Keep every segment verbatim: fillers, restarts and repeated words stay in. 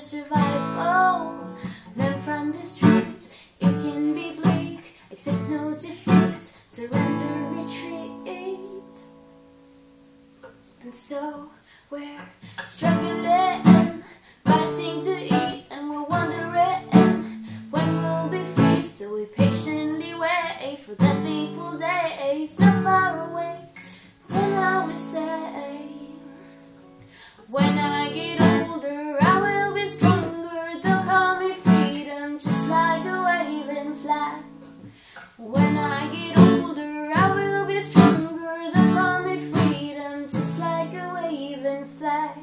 survival. Learn from the streets, it can be bleak. Accept no defeat, surrender, retreat. And so we're struggling, fighting to eat, and we're wondering when we'll be free. Still we patiently wait for that fateful day. It's not far away, so now we say, when I get older I will be stronger. They'll call me freedom, just like a waving flag. When I get older I will be stronger. They'll call me freedom, just like a waving flag.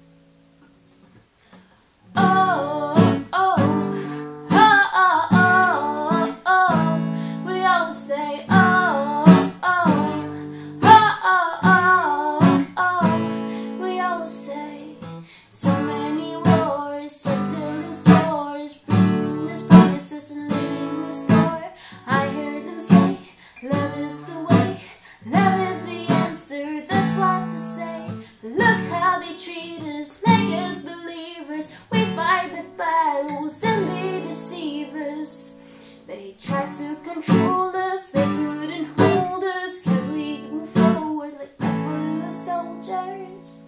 Oh, oh, oh, oh, oh, oh. We all say oh, oh, oh, oh, oh, oh. We all say so many wars, settling scores, bringing promises and leaving the score. I hear them say, love is the way, love is the answer, that's what they say. Look how they treat us, make us believers. We fight the battles, then they deceive us. They try to control us, they couldn't hold us, cause we move forward like buffalo soldiers.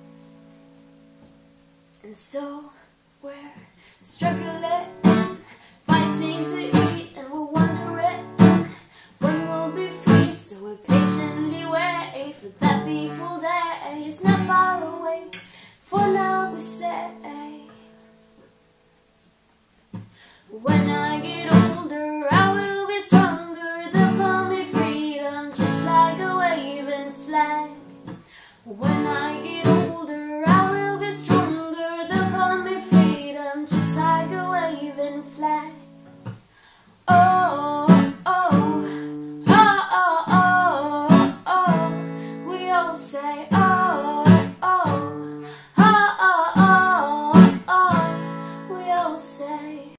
And so we're struggling, fighting to eat, and we're wondering when we'll be free. So we patiently wait for that fateful day. It's not far away, for now we say, when I get older I will be stronger. They'll call me freedom, just like a waving flag. When I get